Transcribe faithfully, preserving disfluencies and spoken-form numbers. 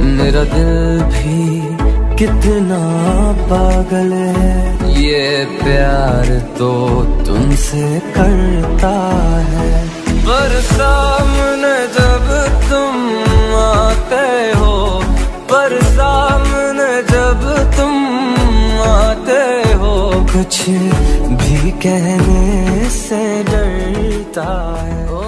मेरा दिल भी कितना पागल है, ये प्यार तो तुमसे करता है। पर सामने जब तुम आते हो, पर सामने जब तुम आते हो, कुछ भी कहने से डरता है।